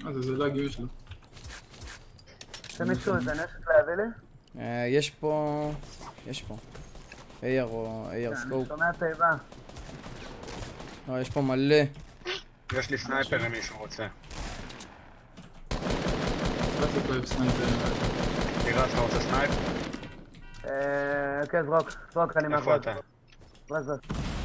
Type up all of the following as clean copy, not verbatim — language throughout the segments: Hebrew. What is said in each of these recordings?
זה לא הגיוס שלו. שמישהו איזה נשק להביא לי? יש פה... אייר או אייר סקופ. אני שומע תיבה. לא, יש פה מלא. יש לי סנייפר אם מישהו רוצה. לא תקרב סנייפר. תירץ, אתה רוצה סנייפ? כן, זרוק, אני איפה אתה? זרוק.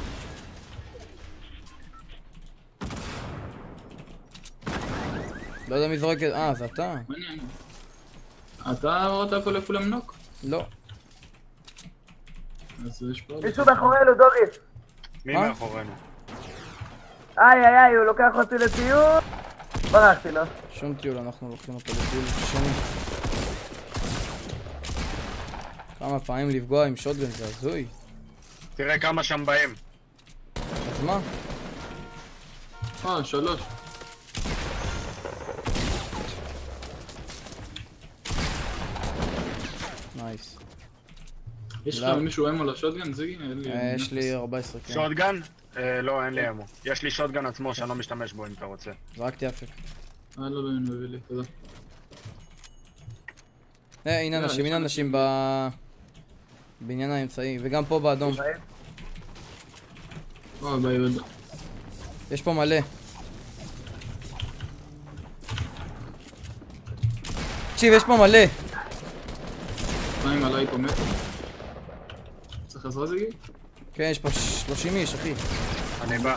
לא יודע מי זורק את... זה אתה? מעניין. אתה הורדת הכל לכולם נוק? לא. אז יש פה... מישהו מאחורינו, דוגי! מי מאחורינו? איי, הוא לוקח אותי לטיול! ברחתי לו. שום טיול, אנחנו לוקחים אותו לטיול שני. כמה פעמים לפגוע עם שוטגן, זה הזוי. תראה כמה שם באים. אז מה? 3. נייס. יש לך מישהו אמו לשוטגן, זיגי? יש לי 14, כן. שוטגן? לא, אין לי אמו. יש לי שוטגן עצמו שאני לא משתמש בו אם אתה רוצה. זרקתי אפק. לא, הביא לי, תודה. הנה אנשים בעניין האמצעי, וגם פה באדום. ביוד. יש פה מלא. תקשיב, יש פה מלא. שניים עליי פה מטר. צריך עזרה זיגי? כן, יש פה 30 איש, אחי. אני בא.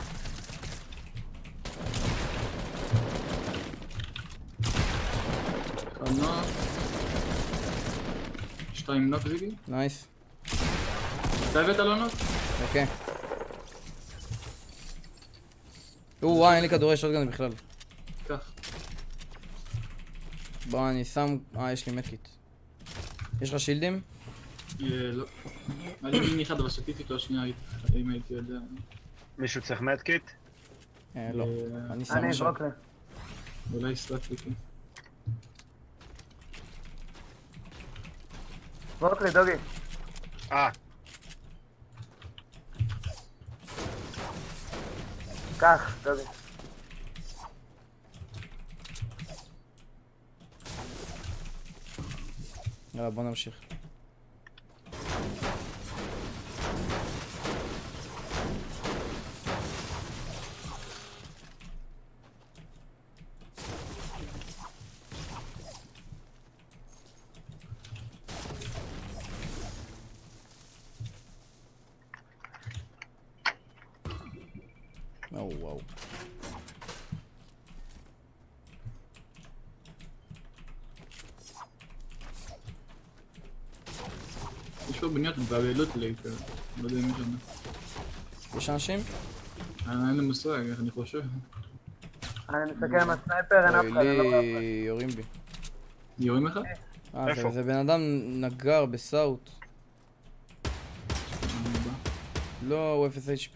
אחד נוק. 2 נוק זיגי? נייס. אתה הבאת לו נוק? אוקיי. וואי, אין לי כדורי שוטגן בכלל. קח. בוא, אני שם... יש לי מדקיט. יש לך שילדים? לא. היה לי מיני אחד, אבל שתיתי אותו השנייה, אם הייתי יודע. מישהו צריך מדקיט? לא. אני שם אני עכשיו. זרוק לי. אולי סטאטי, כן. זרוק לי, דוגי. קח, דוגי. יאללה, בוא נמשיך. וואו. יש פה בניות בעלות לי, לא יודע אם יש שם. יש אנשים? אין לי מושג, איך אני חושב. אני מסתכל עם הסנייפר, אין אף אחד, אני לא רואה אף אחד. יורים בי. יורים לך? איפה? זה בן אדם נגר בסאוט. לא, הוא 0 HP.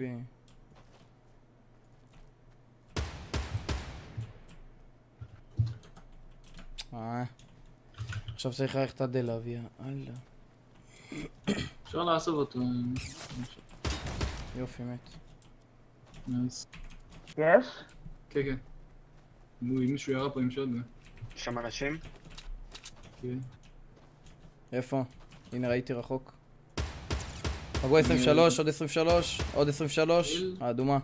עכשיו צריך ללכת את הדלאביה, אללה. אפשר לעשות אותו. יופי, מת. נייס. יש? כן. מישהו ירה פה עם שוטגן. יש שם אנשים? כן. איפה? הנה ראיתי רחוק. פגעו 23, עוד 23, עוד 23, האדומה.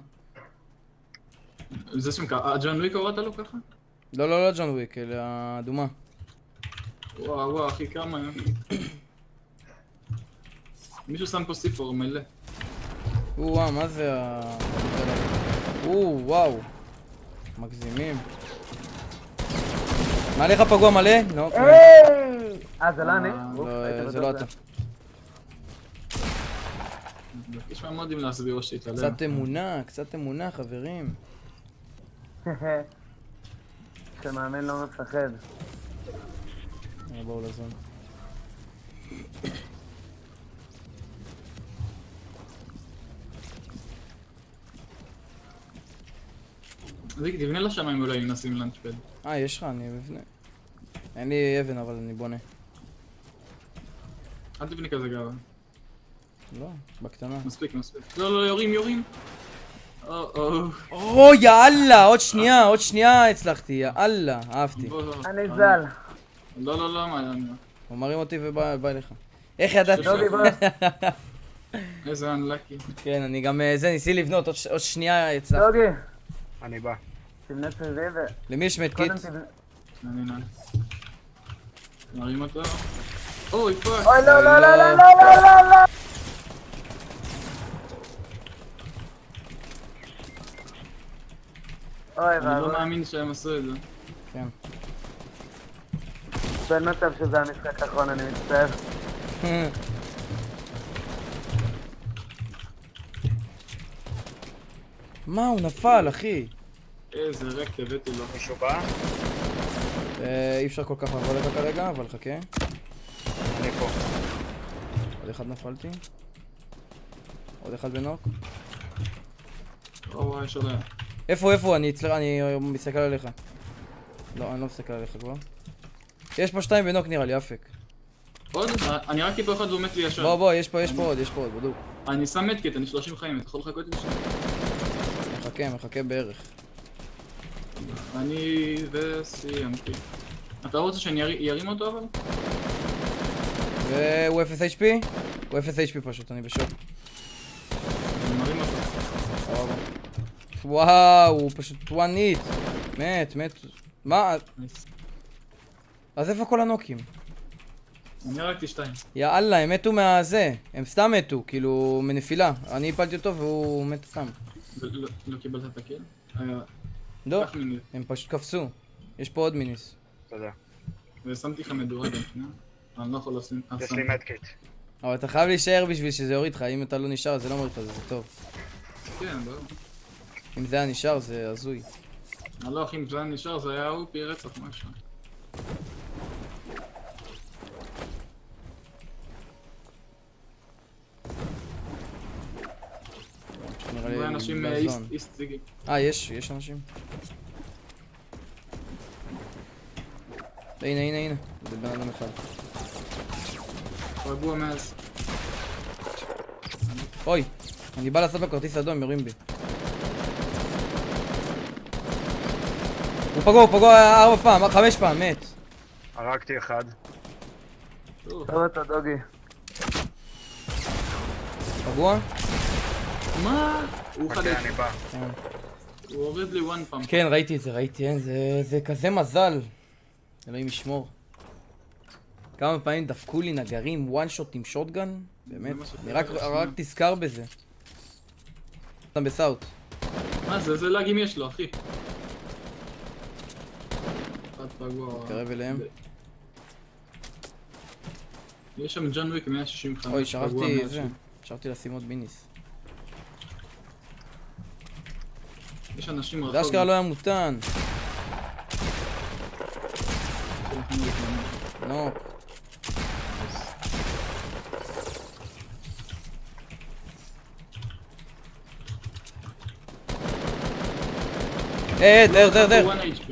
זה שם ככה, ג'ון וויק הורדת לו ככה? לא ג'ון וויק, אלא האדומה. וואו, אחי, כמה... מישהו שם פה סיפור מלא. וואו, מה זה ה... וואו. מגזימים. מעליך פגוע מלא? נו, היי! זה לא אני? לא, זה לא אתה. יש מה מודים להסביר או שהתעלם. קצת אמונה, חברים. שמאמן לא מפחד. בואו לזון. זיק, תבנה לשמיים אולי אם נשים לנצ'פד. יש לך, אני אבנה. אין לי אבן, אבל אני בונה. אל תבנה כזה גאווה. לא, בקטנה. מספיק. לא, יורים. או יאללה, עוד שנייה הצלחתי, יאללה, אהבתי. אני ז"ל. לא, מה אני... הוא מרים אותי ובא אליך. איך ידעתי? דוגי בוא. איזה אנלקי. כן, אני גם ניסי לבנות, עוד שנייה הצלחתי. דוגי. אני בא. תבנה סביבי למי יש מדקיט? קודם תבנה. אני מרים אותו. אוי פאק. אוי לא. אוי אני לא ואבוי. מאמין שהם עשו את זה. כן. אין מצב שזה המשחק האחרון, אני מצטער. מה, הוא נפל, אחי. איזה רקט הבאתי לו. מישהו בא? אי אפשר כל כך לעבור לך כרגע, אבל חכה. אני פה. עוד אחד נפלתי. עוד אחד בנוק. וואי, יש עולה. איפה? אני מסתכל עליך. לא, אני לא מסתכל עליך כבר. יש פה 2 בנוק נראה לי, אפק. עוד? אני רק טיפה אחד והוא מת לי ישר. בוא, יש פה עוד, בדוק. אני שם מדקט, אני 30 חיים, אתה יכול לחכות לי שם? מחכה בערך. אני וסיימתי. אתה רוצה שאני ארים אותו אבל? והוא 0 HP? הוא 0 HP פשוט, אני בשוק. אני מרים אותו. וואו, הוא פשוט one hit. מת. מה? אז איפה כל הנוקים? אני הרגתי 2. יאללה, הם מתו מהזה. הם סתם מתו, כאילו, מנפילה. אני הפלתי אותו והוא מת סתם. לא קיבלת את הקיל? לא, קח מיני. הם פשוט קפצו. יש פה עוד מיניס. תודה. ושמתי לך מדורה גם שנייה. אני לא יכול לשים... יש לי מדקיט. אבל אתה חייב להישאר בשביל שזה יוריד לך. אם אתה לא נשאר, זה לא מוריד לך, זה טוב. כן, ברור. אם זה היה נשאר, זה הזוי. לא אחי, אם זה היה נשאר, זה היה הוא פי רצח משהו. נראה לי זה אנשים בזון. איסט סיגי. יש אנשים. הנה. זה בן אדם אחד. רגוע מאז. אוי, אני בא לעשות לו כרטיס אדום, יורים בי. הוא פגוע 4 פעם, 5 פעם, מת. הרגתי אחד. טוב אתה דוגי. פגוע? מה? הוא חכה, חדש. אני בא. הוא הוריד לי 1 פעם. כן, ראיתי את זה, אין, זה כזה מזל. אלוהים ישמור. כמה פעמים דפקו לי נגרים, one shot עם שוטגן? באמת, אני רק תזכר בזה. אתה בסאוט. מה זה? איזה לאגים יש לו, אחי? אחד פגוע. קרב אליהם. יש שם ג'ון וויק 165. אוי, שכחתי לשים עוד מיניס. יש אנשים זה אשכרה לא היה מותן. נו. דר.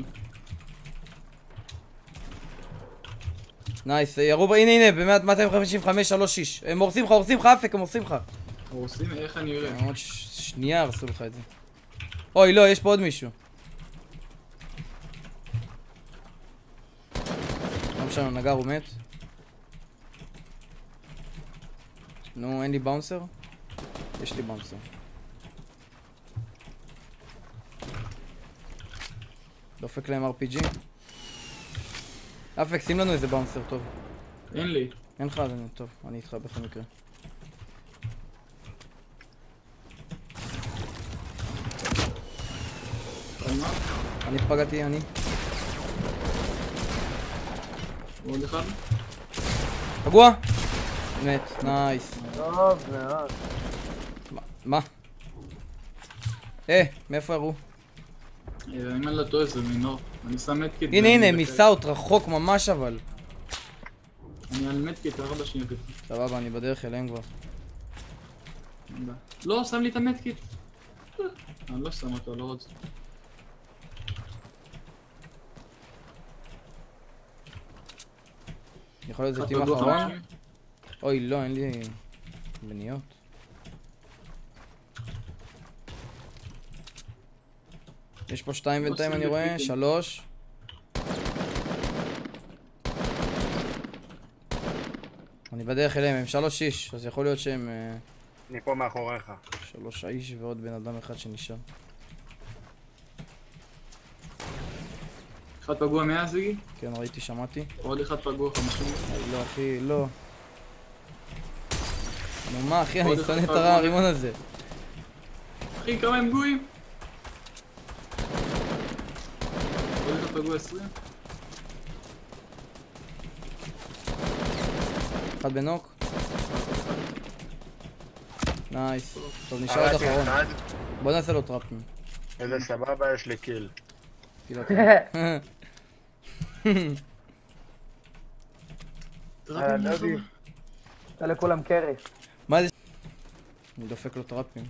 נייס, ירו בה, הנה, ב-255, 3-6. הם הורסים לך, אפק, הם הורסים לך. הורסים? איך אני אראה? עוד שנייה הרסו לך את זה. אוי, לא, יש פה עוד מישהו. לא משנה, נגר הוא מת. נו, אין לי באונסר? יש לי באונסר. דופק להם RPG. אפק, שים לנו איזה באונסר טוב. אין לי. אין לך, טוב, אני איתך בכל מקרה. אני פגעתי, עוד אחד? פגוע? מת, נייס. טוב מאוד. מה? מאיפה ירו? אם אני לא טועה זה מינור. אני שם מדקיט. הנה, מסאוט, רחוק ממש אבל. אני על מדקיט 4 שניות. סבבה, אני בדרך אליהם כבר. לא, שם לי את המדקיט. אני לא שם אותו, לא רוצה. יכול להיות זה טים אחרון? אוי, לא, אין לי... בניות. יש פה 2 בינתיים עושים אני רואה, בקליקים. 3. אני בדרך אליהם, הם 3 איש, אז יכול להיות שהם אני פה מאחוריך. 3 איש ועוד בן אדם אחד שנשאר. אחד פגוע 100 זיגי? כן, ראיתי, שמעתי. עוד אחד פגוע 50. לא אחי, לא. נו מה אחי, אני עוד שונא אחד את פגוע. הרימון הזה. אחי, כמה הם פגועים? עוד אחד פגוע 20? אחד בנוק. נייס. טוב, נשאר עוד הרגתי אחרון. אחד. בוא נעשה לו טראפים. איזה סבבה, יש לי קיל. כאילו, טראפים דודי. לחבר? עושה לכולם קרי. מה זה? אני דופק לו טראפים.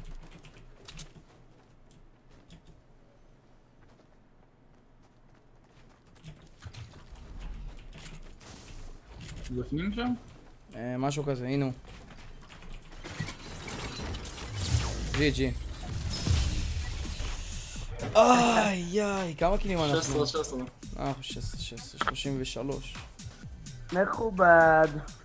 בפנים שם? משהו כזה, הנה הוא. GG. איי איי, כמה קילים אנחנו? 16. 16, 33. מכובד.